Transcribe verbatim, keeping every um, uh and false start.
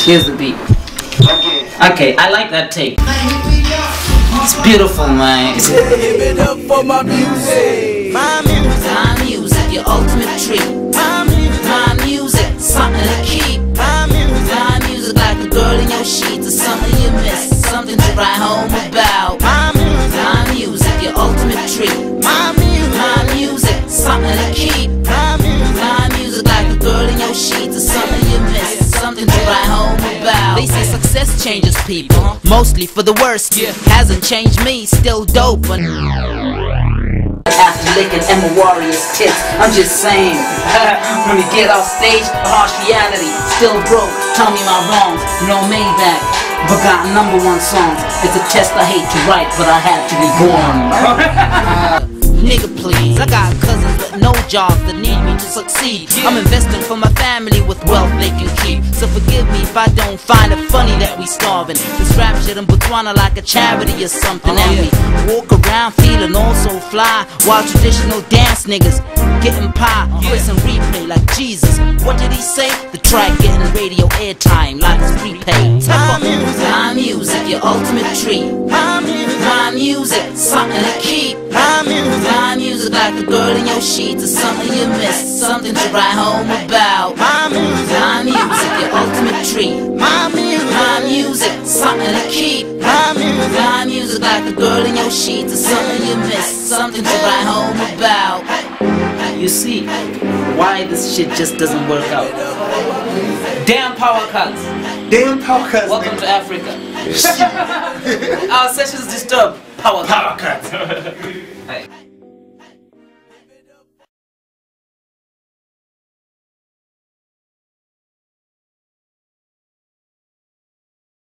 Here's the beat. Okay, I like that take. It's beautiful, man. Give it up for my music. My music. My music, your ultimate treat. My music. My music, something to keep. My music. My music like a girl in your sheets, or something you miss, something to write home about. My music. My music, your ultimate treat. My music. My music, something to keep. My music. My music like a girl in your sheets, or something you miss, something to write home about. They say success changes people, mostly for the worst. Hasn't changed me, still dope. But after licking Emma Warrior's tits, I'm just saying. When we get off stage, harsh reality, still broke. Tell me my wrongs, no Maybach, but got number one songs. It's a test I hate to write, but I had to be born. nigga please, I got cousins with no jobs that need me to succeed. I'm investing for my family with wealth they can keep. So forgive me if I don't find it funny that we starving. This rap shit in Botswana like a charity or something. And we walk around feeling all so fly, while traditional dance niggas getting pie, prison replay like Jesus. What did he say? The track getting radio airtime like it's prepaid. My music, my music, your ultimate treat. my music, My music, something to keep. my music, My music like a girl in your sheets, or something you miss, something to write home about. my music, My music, your ultimate treat. my music, My music, something to keep. my music. My music like a girl in your sheets, or something you miss, something to write home about. You see why this shit just doesn't work out. Damn power cuts. Damn power cuts. Welcome to Africa. Our sessions disturb. Power, Power cuts. Hey.